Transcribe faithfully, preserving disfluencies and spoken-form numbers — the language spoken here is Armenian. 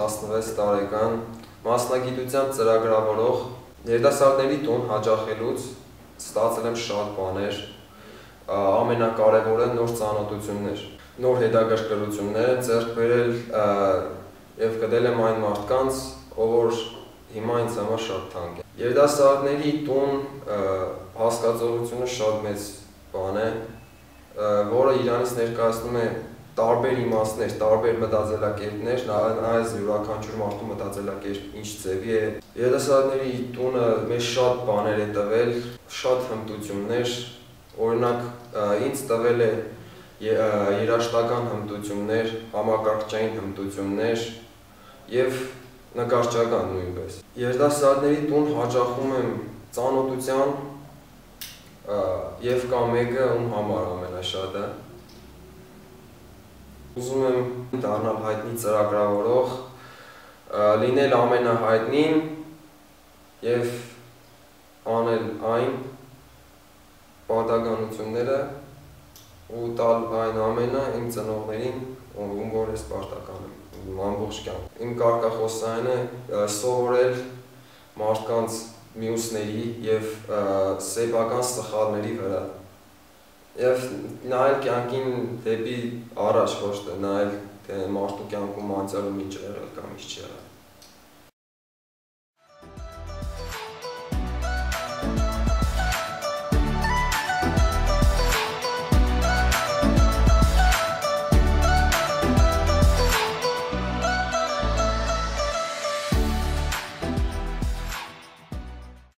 տասնվեց տարեկան, մասնագիտությամբ ծրագրավորող, երիտասարդների տուն հաճախելուց ստացել եմ շատ բաներ, ամենակարևորը նոր ծանոթություններ, նոր հետաքրքրություններ եմ ձեռք բերել և գտել եմ այն մարդկանց, ով որ հիմա ինձ համար շատ թանկ է։ Երիտասարդների տուն հասկացողությունը շատ մեծ բան է, որը իրանից ներկայացնում է տարբեր իմաստներ, տարբեր մտածելակերպներ, այս յուրաքանչյուր մարդու մտածելակերպ ինչ ձևի է։ Երիտասարդների տունը մեզ շատ բաներ է տվել, շատ հմտություններ, օրինակ ինձ տվել է երաժշտական հմտություններ, համակարգչային հմտություններ և նկարչական նույնպես։ Երիտասարդների տուն հաճախում եմ ծանոթության և կա մեկը, ում համար ամենաշատը։ Ուզում եմ դառնալ հայտնի ծրագրավորող, լինել ամենահայտնին և անել այն պարտականությունները ու տալ այն ամենը իմ ծնողներին, ում որ ես պարտական եմ ամբողջ կյանք։ Իմ կարգախոսայինը սովորել մարդկանց մյուսների և սեփական սխալների վրա և նայել կյանքին դեպի առաջ, ոչ թե նայել, թե մարդու կյանքում անցյալում ինչ եղել կամ ինչ չի եղել։